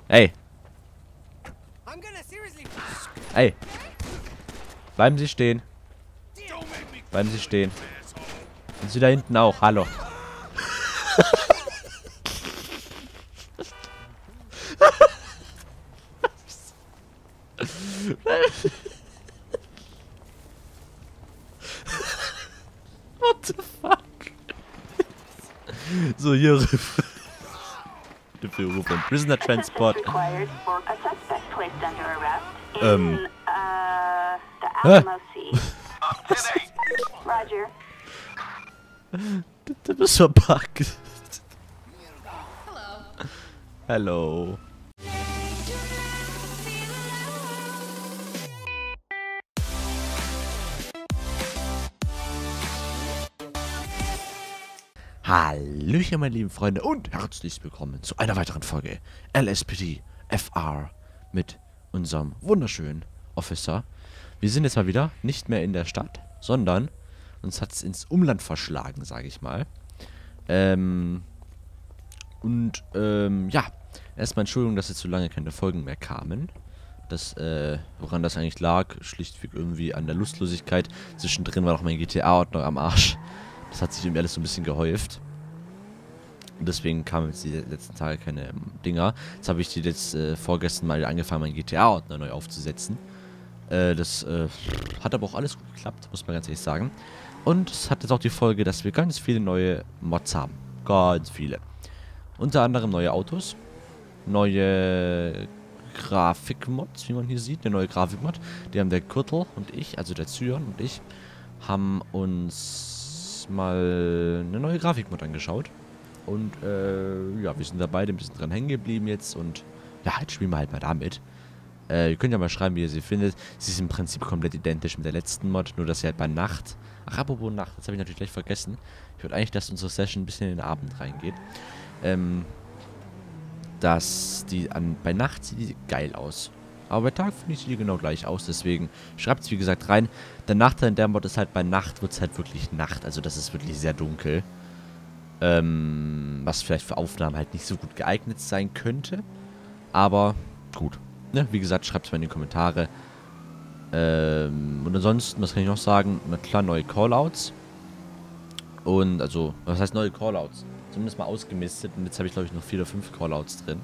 Ey. Ey. Bleiben Sie stehen. Bleiben Sie stehen. Und Sie da hinten auch. Hallo. What the fuck? So, hier für von Prisoner Transport. Du bist verpackt. Hello. Hallöchen, meine lieben Freunde, und herzlich willkommen zu einer weiteren Folge LSPD FR mit unserem wunderschönen Officer. Wir sind jetzt mal wieder nicht mehr in der Stadt, sondern uns hat es ins Umland verschlagen, sage ich mal. Ja, erstmal Entschuldigung, dass jetzt so lange keine Folgen mehr kamen. Woran das eigentlich lag, schlichtweg irgendwie an der Lustlosigkeit. Zwischendrin war noch mein GTA-Ordner am Arsch. Das hat sich irgendwie alles so ein bisschen gehäuft. Und deswegen kamen jetzt die letzten Tage keine Dinger. Jetzt habe ich die vorgestern mal angefangen, meinen GTA-Ordner neu aufzusetzen. Das hat aber auch alles gut geklappt, muss man ganz ehrlich sagen. Und es hat jetzt auch die Folge, dass wir ganz viele neue Mods haben. Ganz viele. Unter anderem neue Autos. Neue Grafikmods, wie man hier sieht. Eine neue Grafikmod. Die haben der Kurtel und ich, also der Zyan und ich, haben uns mal eine neue Grafikmod angeschaut. Und ja, wir sind da beide ein bisschen dran hängen geblieben jetzt. Und ja, jetzt spielen wir halt mal damit. Ihr könnt ja mal schreiben, wie ihr sie findet. Sie ist im Prinzip komplett identisch mit der letzten Mod, nur dass sie halt bei Nacht... Ach, apropos Nacht, das habe ich natürlich gleich vergessen. Ich würde eigentlich, dass unsere Session ein bisschen in den Abend reingeht. Bei Nacht sieht die geil aus. Aber bei Tag finde ich sie genau gleich aus, deswegen schreibt es wie gesagt rein. Der Nachteil in der Mod ist halt, bei Nacht wird es halt wirklich Nacht, also das ist wirklich sehr dunkel. Was vielleicht für Aufnahmen halt nicht so gut geeignet sein könnte. Aber gut. Ne? Wie gesagt, schreibt es mal in die Kommentare. Und ansonsten, was kann ich noch sagen? Na klar, neue Callouts. Und also, was heißt neue Callouts? Zumindest mal ausgemistet. Und jetzt habe ich, glaube ich, noch 4 oder 5 Callouts drin.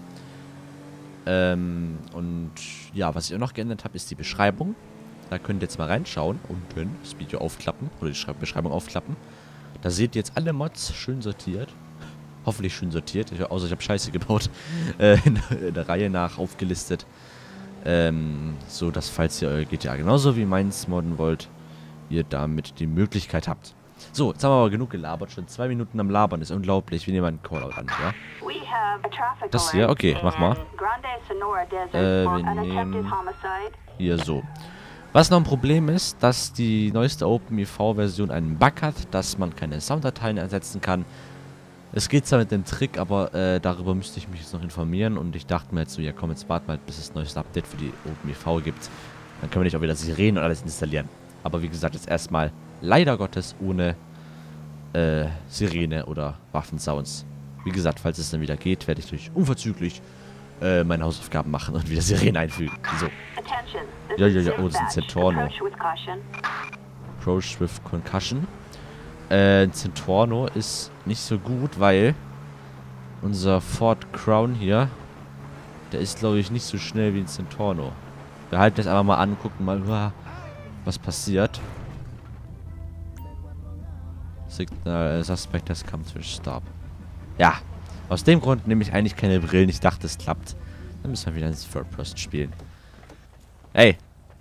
Und ja, was ich auch noch geändert habe, ist die Beschreibung. Da könnt ihr jetzt mal reinschauen. Unten das Video aufklappen. Oder die Beschreibung aufklappen. Da seht ihr jetzt alle Mods schön sortiert. Hoffentlich schön sortiert. Außer ich habe Scheiße gebaut. In der Reihe nach aufgelistet. So dass, falls ihr euer GTA genauso wie meins modden wollt, ihr damit die Möglichkeit habt. So, jetzt haben wir aber genug gelabert. Schon 2 Minuten am Labern. Ist unglaublich. Wir nehmen einen Callout an, ja? Das hier? Okay, mach mal. Wir nehmen hier so. Was noch ein Problem ist, dass die neueste OpenEV-Version einen Bug hat, dass man keine Sounddateien ersetzen kann. Es geht zwar mit dem Trick, aber darüber müsste ich mich jetzt noch informieren. Und ich dachte mir jetzt so, ja komm, jetzt warten wir halt, bis es ein neues Update für die OpenEV gibt. Dann können wir nicht auch wieder Sirenen und alles installieren. Aber wie gesagt, jetzt erstmal leider Gottes ohne Sirene oder Waffensounds. Wie gesagt, falls es dann wieder geht, werde ich durch unverzüglich meine Hausaufgaben machen und wieder Sirenen einfügen. So. Ja, oh, das ist ein Zentorno. Approach with Concussion. Zentorno ist nicht so gut, weil unser Ford Crown hier, der ist, glaube ich, nicht so schnell wie ein Zentorno. Wir halten das einfach mal an und gucken mal, was passiert. Signal Suspect has come to stop. Ja, aus dem Grund nehme ich eigentlich keine Brillen. Ich dachte, es klappt. Dann müssen wir wieder ins Third Person spielen. Ey.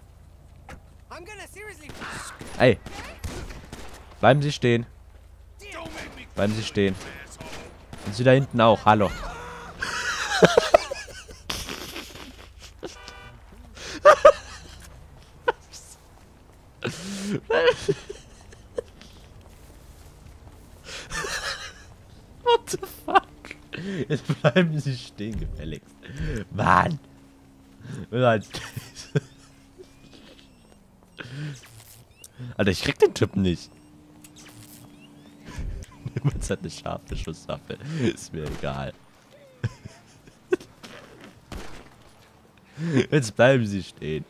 Ey. Bleiben Sie stehen. Bleiben Sie stehen. Und Sie da hinten auch. Hallo. What the fuck? Jetzt bleiben Sie stehen, gefälligst. Mann. Alter, ich krieg den Typen nicht. Niemand hat eine scharfe Schusswaffe. Ist mir egal. Jetzt bleiben Sie stehen.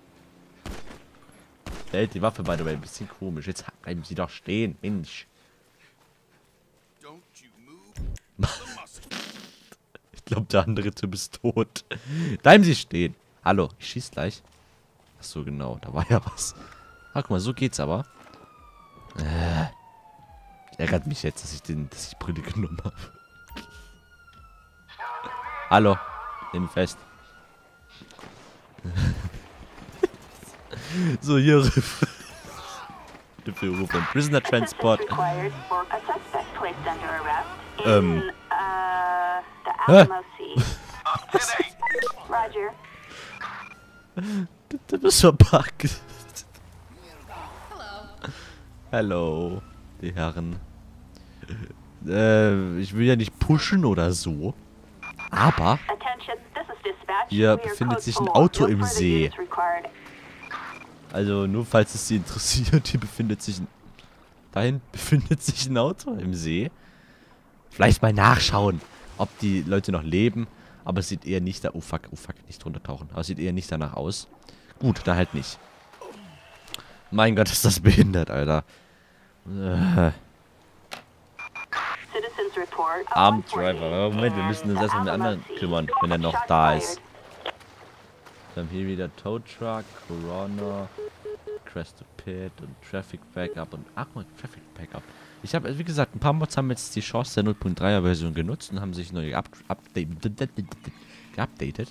Der hält die Waffe bei der ein bisschen komisch. Jetzt bleiben Sie doch stehen, Mensch. Ich glaube, der andere Typ ist tot. Bleiben Sie stehen. Hallo, ich schieß gleich. Ach so, genau, da war ja was. Ah, guck mal, so geht's aber. Ärgert mich jetzt, dass ich die Brille genommen habe. Hallo, nimm fest. So, hier rüber. Prisoner Transport. Du bist verpackt. Hallo, die Herren. Ich will ja nicht pushen oder so. Aber hier befindet sich ein Auto im See. Also nur falls es Sie interessiert, hier befindet sich ein... Dahin befindet sich ein Auto im See. Vielleicht mal nachschauen, ob die Leute noch leben. Aber es sieht eher nicht da... Oh fuck, nicht runtertauchen. Aber es sieht eher nicht danach aus. Gut, da halt nicht. Mein Gott, ist das behindert, Alter. Armed Driver. Moment, wir müssen uns erstmal um den anderen kümmern, wenn er noch da ist. Wir haben hier wieder Tow Truck, Corona, Crash to Pit und Traffic Backup und ach mal, Traffic Backup. Ich habe, wie gesagt, ein paar Mods haben jetzt die Chance der 0.3er Version genutzt und haben sich neu geupdatet.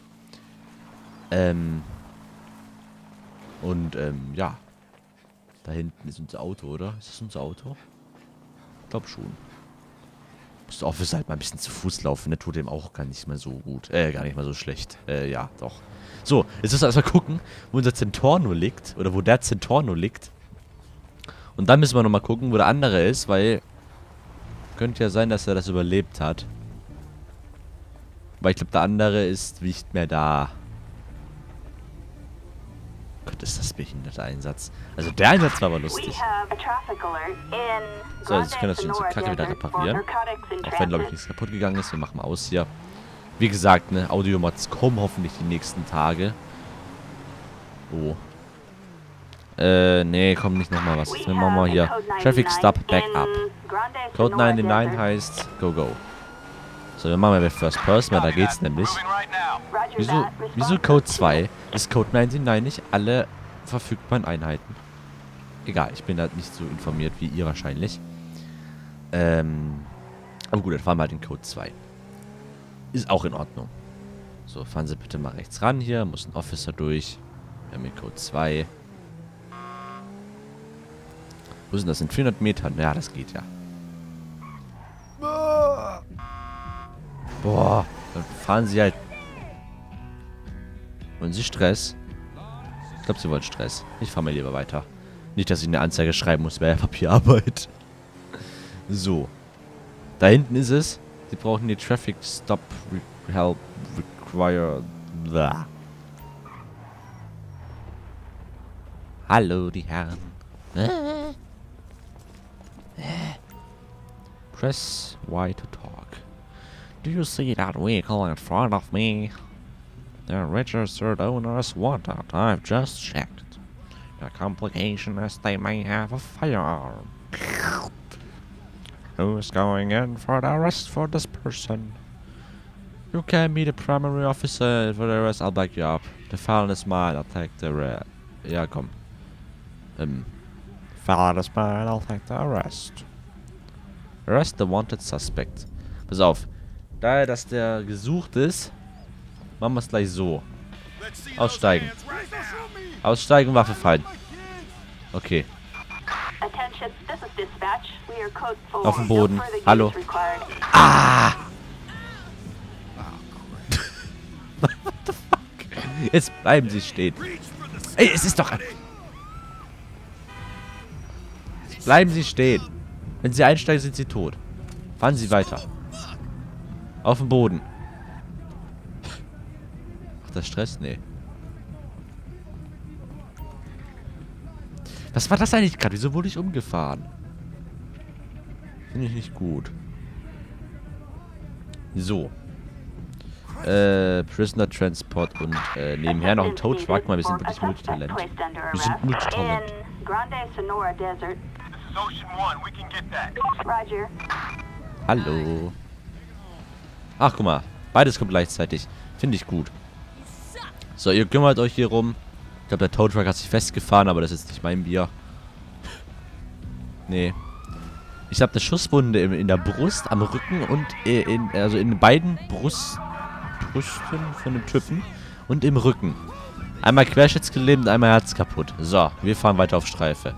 Ja. Da hinten ist unser Auto, oder? Ist das unser Auto? Ich glaube schon. Muss der Officer halt mal ein bisschen zu Fuß laufen. Der tut dem auch gar nicht mal so gut. Gar nicht mal so schlecht. Ja, doch. So, jetzt müssen wir erstmal gucken, wo unser Zentorno liegt. Oder wo der Zentorno liegt. Und dann müssen wir nochmal gucken, wo der andere ist, weil... Könnte ja sein, dass er das überlebt hat. Weil ich glaube, der andere ist nicht mehr da. Gott, ist das behinderte Einsatz. Also der Einsatz war aber lustig. So, jetzt können wir unsere Kacke wieder reparieren. Auch wenn, glaube ich, nichts kaputt gegangen ist. Wir machen mal aus hier. Wie gesagt, ne, Audio-Mods kommen hoffentlich die nächsten Tage. Oh. Nee, kommt nicht nochmal was. Jetzt machen wir hier. Traffic Stop Backup. Code 99 heißt Go Go. So, wir machen mal First Person, weil da geht's nämlich. Wieso Code 2? Ist Code 99 nicht alle verfügbaren Einheiten? Egal, ich bin da nicht so informiert wie ihr wahrscheinlich. Aber gut, dann fahren wir halt den Code 2. Ist auch in Ordnung. So, fahren Sie bitte mal rechts ran hier. Muss ein Officer durch. Wir haben hier Code 2. Wo sind das? In 400 Metern? Ja, das geht ja. Boah, dann fahren Sie halt. Wollen Sie Stress? Ich glaube, Sie wollen Stress. Ich fahre mal lieber weiter. Nicht, dass ich eine Anzeige schreiben muss, wäre ja Papierarbeit. So. Da hinten ist es. Sie brauchen die Traffic Stop Help Require. Blah. Hallo, die Herren. Press Y to talk. Do you see that vehicle in front of me? The registered owners want that. I've just checked. The complication is they may have a firearm. Who's going in for the arrest for this person? You can be the primary officer for the arrest. I'll back you up. The felon is mine. I'll take the arrest. Ja, komm. Felon is mine. I'll take the arrest. Arrest the wanted suspect. Pass auf. Da dass der gesucht ist, machen wir es gleich so. Aussteigen. Aussteigen, Waffe fallen. Okay. Auf dem Boden. Hallo. Ah! What the fuck? Jetzt bleiben Sie stehen. Ey, es ist doch... Jetzt bleiben Sie stehen. Wenn Sie einsteigen, sind Sie tot. Fahren Sie weiter. Auf dem Boden. Macht das Stress? Nee. Was war das eigentlich gerade? Wieso wurde ich umgefahren? Finde ich nicht gut. So. Prisoner Transport und nebenher noch ein Tow Truck. Mal, wir sind wirklich Multitalent. Wir sind Multitalent. Hallo. Ach, guck mal. Beides kommt gleichzeitig. Finde ich gut. So, ihr kümmert euch hier rum. Ich glaube, der Tow Truck hat sich festgefahren, aber das ist nicht mein Bier. Nee. Ich habe eine Schusswunde in der Brust, am Rücken und in beiden Brüsten von dem Typen und im Rücken. Einmal querschnittsgelähmt und einmal Herz kaputt. So, wir fahren weiter auf Streife.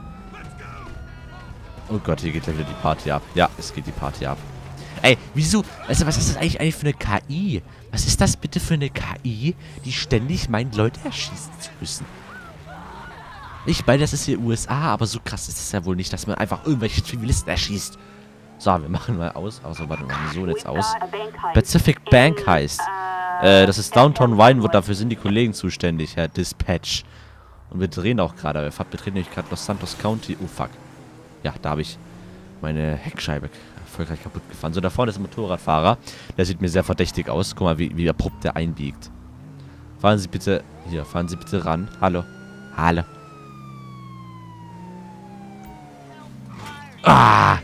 Oh Gott, hier geht ja wieder die Party ab. Ja, es geht die Party ab. Ey, wieso? Also, was ist das eigentlich für eine KI? Was ist das bitte für eine KI, die ständig meint, Leute erschießen zu müssen? Ich meine, das ist hier USA, aber so krass ist es ja wohl nicht, dass man einfach irgendwelche Zivilisten erschießt. So, wir machen mal aus. Also, warte mal, so jetzt aus. Pacific Bank heißt. Das ist Downtown Vinewood, dafür sind die Kollegen zuständig, Herr Dispatch. Und wir drehen auch gerade. Wir betreten nämlich gerade Los Santos County. Oh, fuck. Ja, da habe ich meine Heckscheibe erfolgreich kaputt gefahren. So, da vorne ist ein Motorradfahrer. Der sieht mir sehr verdächtig aus. Guck mal, wie abrupt der einbiegt. Fahren Sie bitte... Hier, fahren Sie bitte ran. Hallo. Hallo. Ah!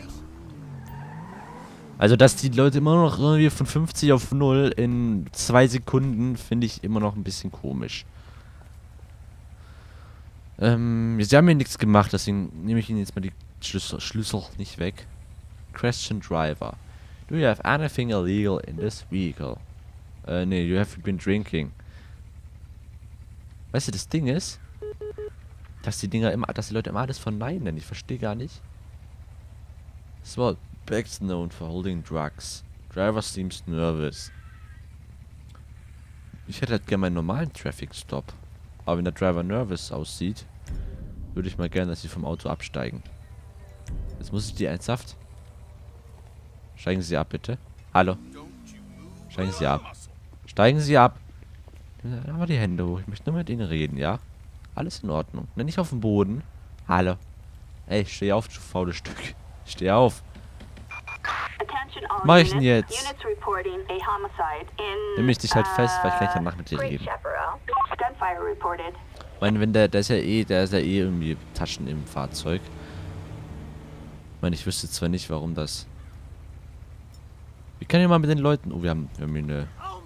Also, dass die Leute immer noch irgendwie von 50 auf 0 in 2 Sekunden, finde ich immer noch ein bisschen komisch. Sie haben mir nichts gemacht, deswegen nehme ich Ihnen jetzt mal die Schlüssel nicht weg. Question Driver. Do you have anything illegal in this vehicle? Nee, you have been drinking. Weißt du, das Ding ist, dass die Leute immer alles verneinen. Ich verstehe gar nicht. Small bags known for holding drugs. Driver seems nervous. Ich hätte halt gerne meinen normalen Traffic Stop. Aber wenn der Driver nervous aussieht, würde ich mal gerne, dass sie vom Auto absteigen. Jetzt muss ich die ernsthaft. Steigen Sie ab, bitte. Hallo. Steigen Sie ab. Steigen Sie ab. Dann aber die Hände hoch. Ich möchte nur mit Ihnen reden, ja? Alles in Ordnung. Ne, nicht auf dem Boden. Hallo. Ey, steh auf, du faules Stück. Steh auf. Mach ich denn jetzt? Nimm ich dich halt fest, weil ich kann nicht danach mit dir reden. Ich meine, wenn der ist ja eh irgendwie Taschen im Fahrzeug. Ich meine, ich wüsste zwar nicht, warum das... Wie kann ich mal mit den Leuten... Oh, wir haben hier eine...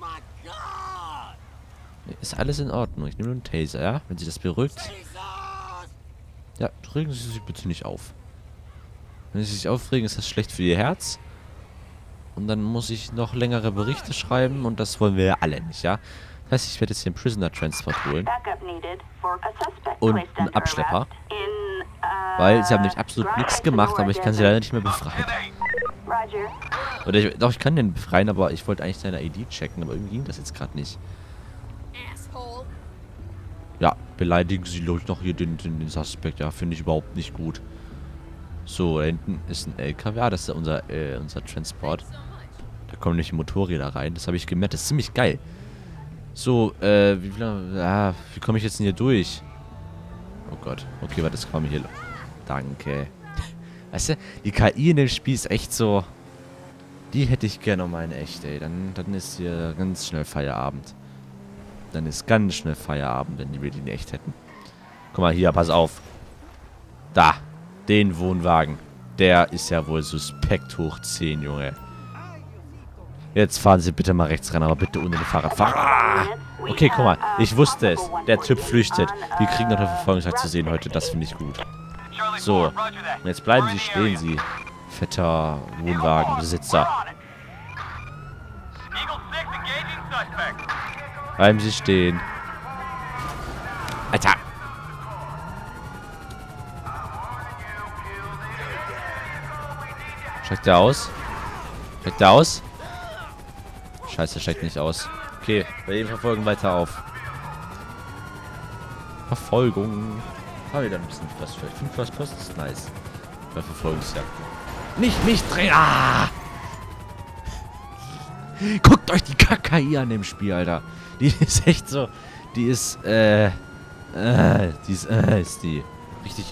Ist alles in Ordnung. Ich nehme nur einen Taser, ja? Wenn Sie das beruhigt. Ja, regen Sie sich bitte nicht auf. Wenn Sie sich aufregen, ist das schlecht für Ihr Herz. Und dann muss ich noch längere Berichte schreiben und das wollen wir ja alle nicht, ja? Das heißt, ich werde jetzt hier einen Prisoner Transport holen. Und einen Abschlepper. Weil sie haben nämlich absolut nichts gemacht, aber ich kann sie leider nicht mehr befreien. Oder ich kann den befreien, aber ich wollte eigentlich seine ID checken, aber irgendwie ging das jetzt gerade nicht. Ja, beleidigen Sie noch hier den Suspekt, ja, finde ich überhaupt nicht gut. So, da hinten ist ein LKW. Ah, das ist unser Transport. Da kommen nämlich Motorräder rein. Das habe ich gemerkt. Das ist ziemlich geil. So, wie komme ich jetzt denn hier durch? Oh Gott. Okay, warte, das komme ich hier. Danke. Weißt du, die KI in dem Spiel ist echt so... Die hätte ich gerne mal in echt, ey. Dann ist hier ganz schnell Feierabend. Dann ist ganz schnell Feierabend, wenn wir die in echt hätten. Guck mal hier, pass auf. Da. Den Wohnwagen. Der ist ja wohl suspekt hoch 10, Junge. Jetzt fahren Sie bitte mal rechts ran, aber bitte ohne den Fahrradfahrer. Ah! Okay, guck mal. Ich wusste es. Der Typ flüchtet. Wir kriegen noch eine Verfolgungsjagd zu sehen heute. Das finde ich gut. So. Und jetzt bleiben Sie stehen, Sie fetter Wohnwagenbesitzer. Bleiben Sie stehen. Alter. Steigt der aus? Steigt der aus? Scheiße, steigt nicht aus. Okay, wir verfolgen weiter auf. Verfolgung. Haben wir da ein bisschen First First. 5 First Post ist nice. Bei Verfolgungsjagd. Nicht mich drehen! Ah! Guckt euch die KI an dem Spiel, Alter. Die ist echt so. Die ist, ist die. Richtig,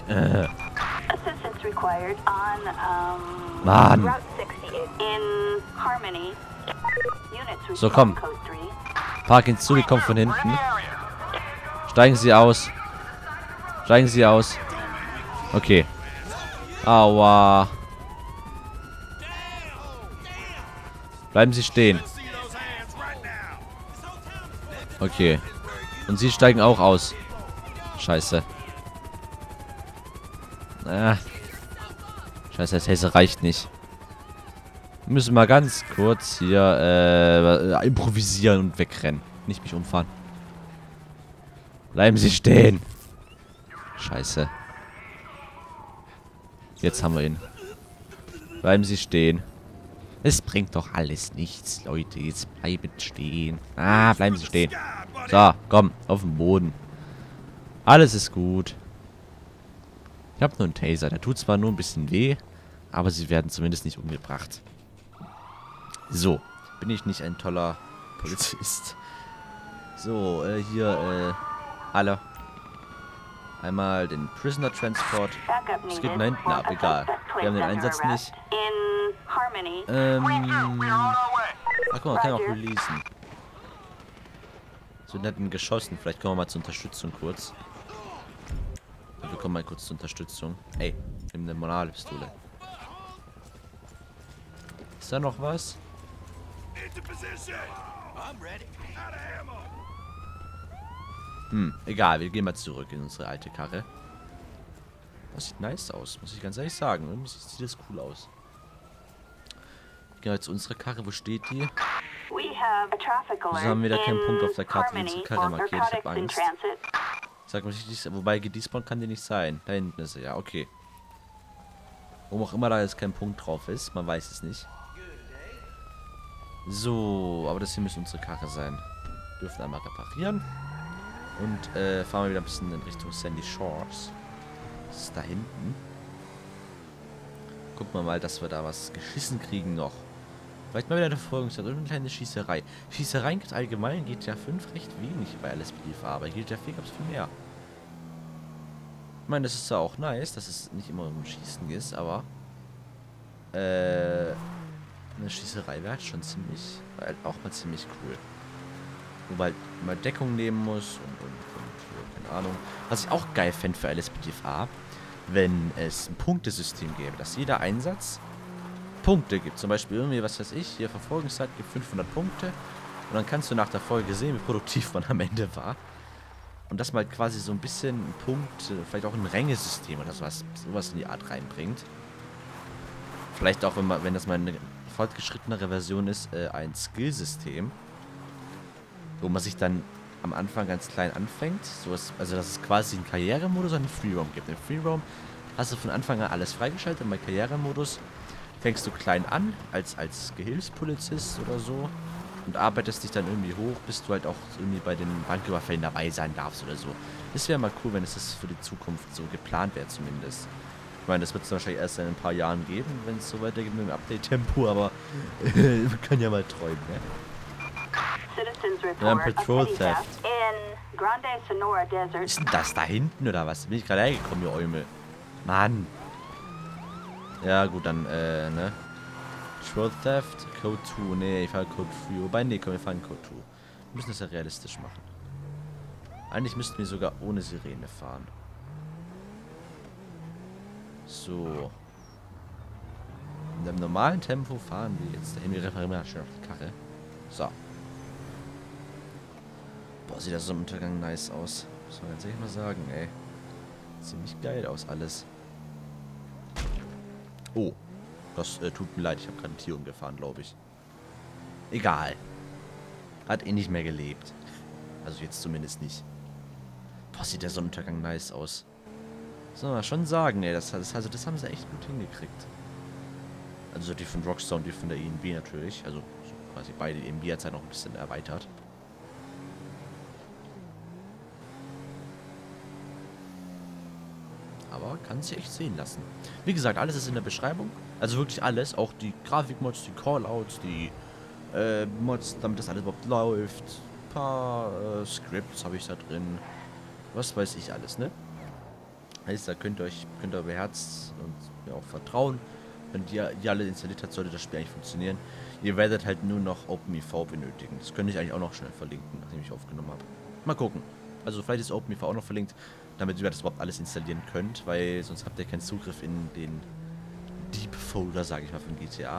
Mann. So, komm. Park zu, die kommt von hinten. Steigen Sie aus. Steigen Sie aus. Okay. Aua. Bleiben Sie stehen. Okay. Und Sie steigen auch aus. Scheiße. Ah. Scheiße, das Hesse reicht nicht. Wir müssen mal ganz kurz hier improvisieren und wegrennen. Nicht mich umfahren. Bleiben Sie stehen. Scheiße. Jetzt haben wir ihn. Bleiben Sie stehen. Es bringt doch alles nichts, Leute. Jetzt bleiben stehen. Ah, bleiben Sie stehen. So, komm, auf den Boden. Alles ist gut. Ich habe nur einen Taser. Der tut zwar nur ein bisschen weh, aber sie werden zumindest nicht umgebracht. So, bin ich nicht ein toller Polizist? So, hier, alle. Einmal den Prisoner Transport. Es geht da hinten ab, egal. Wir haben den Einsatz nicht. Ach guck mal, kann auch releasen. So netten geschossen. Vielleicht kommen wir mal zur Unterstützung kurz. Wir kommen mal kurz zur Unterstützung. Ey, nimm eine Moralpistole. Ist da noch was? Egal, wir gehen mal zurück in unsere alte Karre. Das sieht nice aus, muss ich ganz ehrlich sagen. Irgendwie sieht das cool aus. Gehen wir zu unserer Karre, wo steht die? Wieso haben wir da keinen Punkt auf der Karte, wie unsere Karre markiert? Ich hab Angst. Sag mal, wobei gedespawnt kann die nicht sein. Da hinten ist sie, ja, okay. Warum auch immer da jetzt kein Punkt drauf ist, man weiß es nicht. So, aber das hier müsste unsere Karre sein. Dürfen einmal reparieren. Und fahren wir wieder ein bisschen in Richtung Sandy Shores. Das ist da hinten. Gucken wir mal, dass wir da was geschissen kriegen noch. Vielleicht mal wieder eine Verfolgungsjagd oder eine kleine Schießerei. Schießereien gibt allgemein in GTA 5 recht wenig bei LSPD, aber in GTA 4 gab es viel mehr. Ich meine, das ist ja auch nice, dass es nicht immer um Schießen ist, aber eine Schießerei wäre halt schon ziemlich, auch mal ziemlich cool. Wobei man Deckung nehmen muss und keine Ahnung. Was ich auch geil fände für LSPDFA, wenn es ein Punktesystem gäbe, dass jeder Einsatz Punkte gibt. Zum Beispiel irgendwie, was weiß ich, hier Verfolgungszeit gibt 500 Punkte und dann kannst du nach der Folge sehen, wie produktiv man am Ende war. Und dass man halt quasi so ein bisschen einen Punkt, vielleicht auch ein Rängesystem oder sowas in die Art reinbringt. Vielleicht auch, wenn das mal eine fortgeschrittenere Version ist, ein Skillsystem, wo man sich dann am Anfang ganz klein anfängt. Also, dass es quasi einen Karrieremodus und einen Freeroam gibt. Im Freeroam hast du von Anfang an alles freigeschaltet. Und bei Karrieremodus fängst du klein an, als Gehilfspolizist oder so. Und arbeitest dich dann irgendwie hoch, bis du halt auch irgendwie bei den Banküberfällen dabei sein darfst oder so. Das wäre mal cool, wenn es das für die Zukunft so geplant wäre zumindest. Ich meine, das wird es wahrscheinlich erst in ein paar Jahren geben, wenn es so weitergeht mit dem Update-Tempo, aber man kann ja mal träumen, ne? Ja, Patrol Theft. Ist denn das da hinten oder was? Bin ich gerade hergekommen, ihr Eumel? Mann. Ja, gut, dann, ne? Patrol Theft, Code 2. Ne, ich fahre Code 3. Wobei, ne, komm, wir fahren Code 2. Wir müssen das ja realistisch machen. Eigentlich müssten wir sogar ohne Sirene fahren. So. In einem normalen Tempo fahren wir jetzt dahin. Wir reparieren mal schön auf die Karre. So. Boah, sieht das so im Untergang nice aus. Muss man ganz ehrlich mal sagen, ey. Ziemlich geil aus alles. Oh. Das tut mir leid, ich habe gerade ein Tier umgefahren, glaube ich. Egal. Hat eh nicht mehr gelebt. Also jetzt zumindest nicht. Boah, sieht der Sonnenuntergang nice aus. Soll man schon sagen, ey. Das haben sie echt gut hingekriegt. Also die von Rockstar und die von der ENB natürlich. Also quasi beide. Die ENB hat es halt noch ein bisschen erweitert. Aber kann sich echt sehen lassen. Wie gesagt, alles ist in der Beschreibung. Also wirklich alles. Auch die Grafikmods, die Callouts, die Mods, damit das alles überhaupt läuft. Ein paar Scripts habe ich da drin. Was weiß ich alles, ne? Heißt, da könnt ihr beherzt und mir auch vertrauen. Wenn die alle installiert hat, sollte das Spiel eigentlich funktionieren. Ihr werdet halt nur noch OpenIV benötigen. Das könnte ich eigentlich auch noch schnell verlinken, nachdem ich aufgenommen habe. Mal gucken. Also vielleicht ist OpenIV auch noch verlinkt, damit ihr das überhaupt alles installieren könnt, weil sonst habt ihr keinen Zugriff in den Deep-Folder, sage ich mal, von GTA.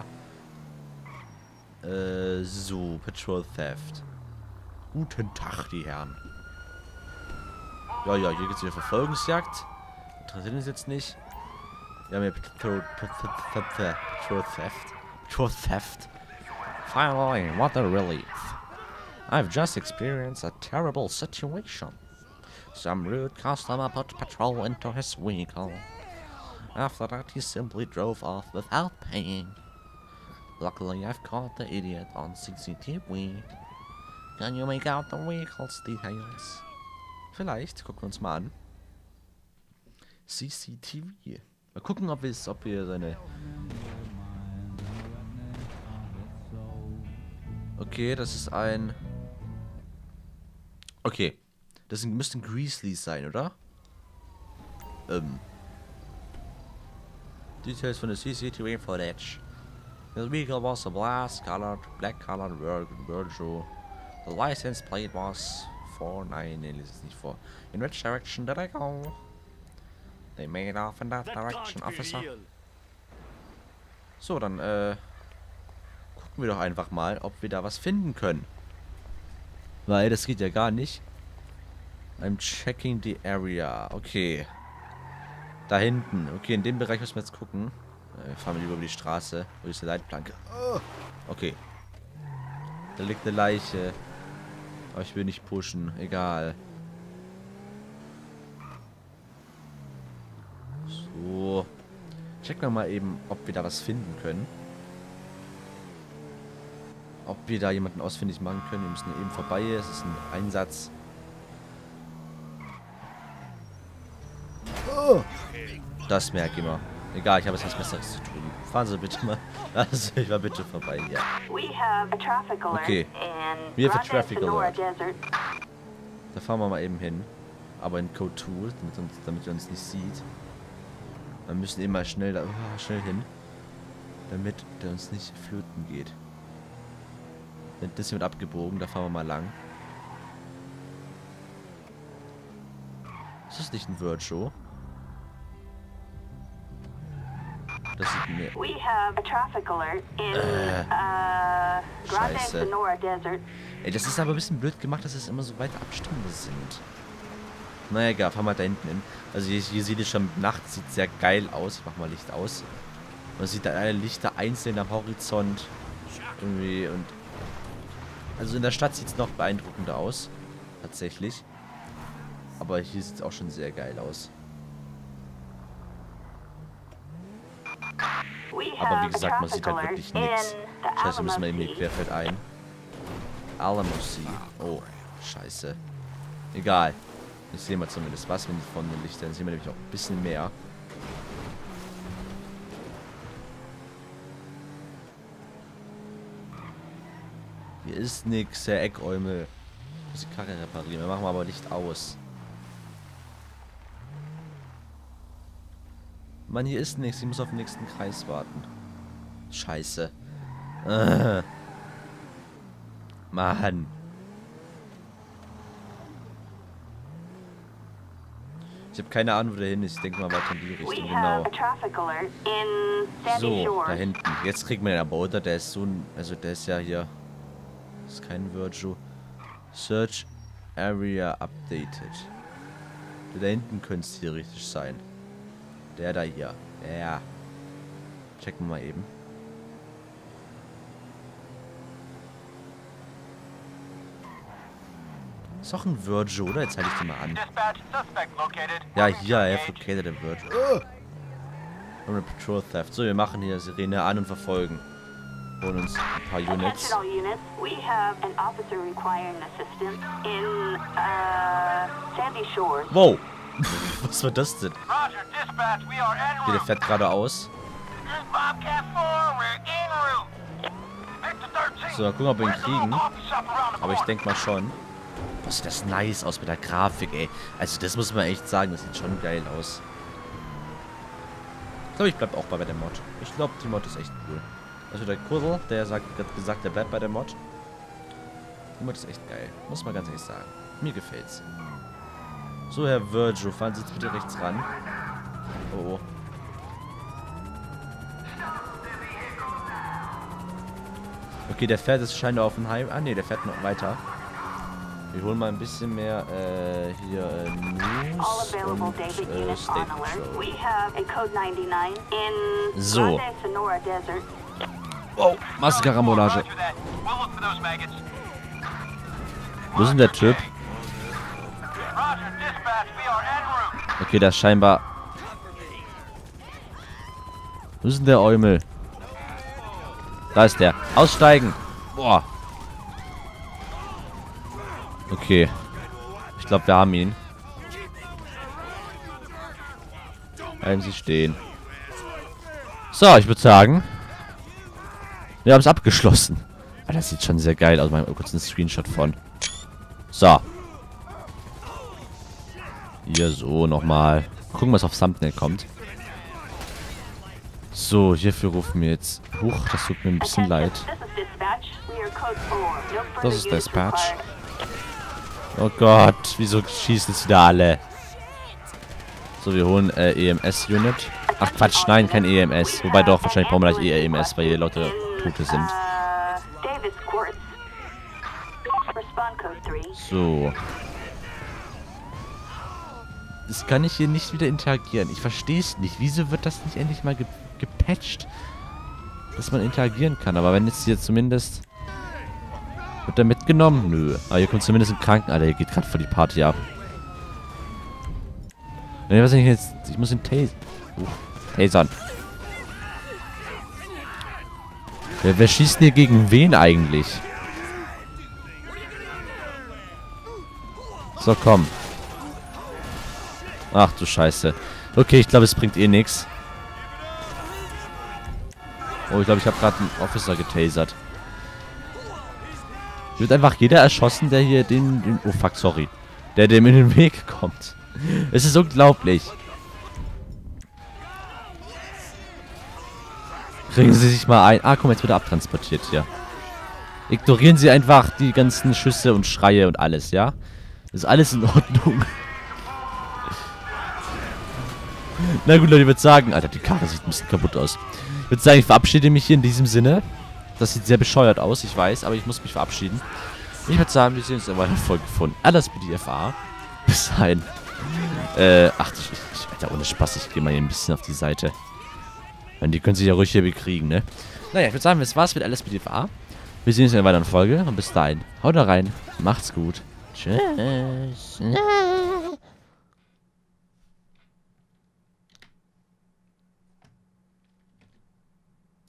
So, Patrol Theft. Guten Tag, die Herren. Ja, hier geht's wieder Verfolgungsjagd. Interessiert uns jetzt nicht. Wir haben ja Patrol Theft. Patrol Theft. Finally, what a relief. I've just experienced a terrible situation. Some rude customer put petrol into his vehicle. After that, he simply drove off without paying. Luckily, I've caught the idiot on CCTV. Can you make out the vehicle's details? Vielleicht, gucken wir uns mal an. CCTV. Mal gucken, ob wir seine... Okay, das ist ein... Okay. Das müssten Grizzlies sein, oder? Details von der CCTV footage. The vehicle was a black-colored Virgil. The license plate was 49. Nee, lies es nicht vor. In which direction did I go? They made off in that direction, officer. So, dann, gucken wir doch einfach mal, ob wir da was finden können. Weil, das geht ja gar nicht. I'm checking the area. Okay. Da hinten. Okay, in dem Bereich müssen wir jetzt gucken. Fahren wir lieber über die Straße. Wo ist die Leitplanke? Okay. Da liegt eine Leiche. Aber ich will nicht pushen. Egal. So. Checken wir mal eben, ob wir da was finden können. Ob wir da jemanden ausfindig machen können. Wir müssen eben vorbei. Es ist ein Einsatz. Das merke ich immer. Egal, ich habe jetzt was Besseres zu tun. Fahren Sie bitte mal. Also, ich war bitte vorbei hier. Okay. Wir haben Traffic Alert. Da fahren wir mal eben hin. Aber in Code 2, damit er uns nicht sieht. Wir müssen eben mal schnell hin. Damit der uns nicht flöten geht. Das wird abgebogen, da fahren wir mal lang. Ist das nicht ein Virtual? Das sieht mir... Scheiße. Ey, das ist aber ein bisschen blöd gemacht, dass es immer so weite Abstände sind. Naja, egal, fahren wir da hinten hin. Also hier sieht es schon nachts, sieht sehr geil aus. Ich mach mal Licht aus. Man sieht da alle Lichter einzeln am Horizont. Irgendwie und... Also in der Stadt sieht es noch beeindruckender aus. Tatsächlich. Aber hier sieht es auch schon sehr geil aus. Aber wie gesagt, man sieht halt wirklich nichts. Scheiße, müssen wir eben hier querfeld ein. Alamo Sea. Oh, scheiße. Egal. Ich sehe mal zumindest was, wenn von den Lichtern sehen wir nämlich auch ein bisschen mehr. Hier ist nix, Herr Eckäumel. Ich muss die Karre reparieren. Wir machen aber Licht aus. Mann, hier ist nichts. Ich muss auf den nächsten Kreis warten. Scheiße. Mann. Ich habe keine Ahnung, wo der hin ist. Ich denke mal weiter in die Richtung. Genau. So, da hinten. Jetzt kriegt man den aber, oder? Der ist so ein... Also der ist ja hier... Das ist kein Virtual. Search Area Updated. Da hinten könnte es theoretisch sein. Der da hier. Ja. Checken wir mal eben. Ist doch ein Virgil, oder? Jetzt halte ich die mal an. Ja, hier, er located der Virgil. Und Patrol Theft. So, wir machen hier Sirene an und verfolgen. Holen uns ein paar Units. Wow! Was war das denn? Hier, der fährt geradeaus. So, gucken, ob wir ihn kriegen. Aber ich denke mal schon. Boah, sieht das nice aus mit der Grafik, ey. Also das muss man echt sagen, das sieht schon geil aus. Ich glaube, ich bleibe auch bei der Mod. Ich glaube, die Mod ist echt cool. Also der Kurzel, der hat gesagt, der bleibt bei der Mod. Die Mod ist echt geil. Muss man ganz ehrlich sagen. Mir gefällt's. So, Herr Virgil, fahren Sie jetzt bitte rechts ran. Oh, oh. Okay, der fährt jetzt scheinbar auf dem Heim. Ah, ne, der fährt noch weiter. Wir holen mal ein bisschen mehr, hier, News und, State Patrol. So. Oh, Massenkarambolage. Wo ist denn der Typ? Okay, der ist scheinbar... Wo ist denn der Eumel? Da ist der. Aussteigen! Boah. Okay. Ich glaube, wir haben ihn. Bleiben Sie stehen. So, ich würde sagen... Wir haben es abgeschlossen. Ah, das sieht schon sehr geil aus. Mal kurz einen Screenshot von. So. Hier so nochmal. Gucken, was auf Thumbnail kommt. So, hierfür rufen wir jetzt... Huch, das tut mir ein bisschen leid. Das ist Dispatch. Oh Gott, wieso schießen jetzt wieder alle? So, wir holen EMS-Unit. Ach Quatsch, nein, kein EMS. Wobei doch, wahrscheinlich brauchen wir gleich EMS, weil hier Leute Tote sind. So. Das kann ich hier nicht wieder interagieren. Ich verstehe es nicht. Wieso wird das nicht endlich mal gepatcht? Dass man interagieren kann. Aber wenn jetzt hier zumindest... Wird er mitgenommen? Nö. Aber hier kommt zumindest ein Kranken... Alter, hier geht gerade voll die Party ab. Nee, was ich jetzt... Ich muss ihn tasern. Wer schießt denn hier gegen wen eigentlich? So, komm. Ach du Scheiße. Okay, ich glaube, es bringt eh nichts. Oh, ich glaube, ich habe gerade einen Officer getasert. Wird einfach jeder erschossen, der hier den... Oh, fuck, sorry. Der dem in den Weg kommt. Es ist unglaublich. Kriegen Sie sich mal ein... Ah, komm, jetzt wird er abtransportiert hier. Ignorieren Sie einfach die ganzen Schüsse und Schreie und alles, ja? Ist alles in Ordnung. Na gut, Leute, ich würde sagen... Alter, die Karre sieht ein bisschen kaputt aus. Ich würde sagen, ich verabschiede mich hier in diesem Sinne. Das sieht sehr bescheuert aus, ich weiß, aber ich muss mich verabschieden. Ich würde sagen, wir sehen uns in weiteren Folge von LSPDFA. Bis dahin. Ach, Alter, ohne Spaß, ich gehe mal hier ein bisschen auf die Seite. Und die können sich ja ruhig hier bekriegen, ne? Naja, ich würde sagen, das war's mit LSPDFA. Wir sehen uns in einer weiteren Folge. Und bis dahin, haut da rein, macht's gut. Tschüss.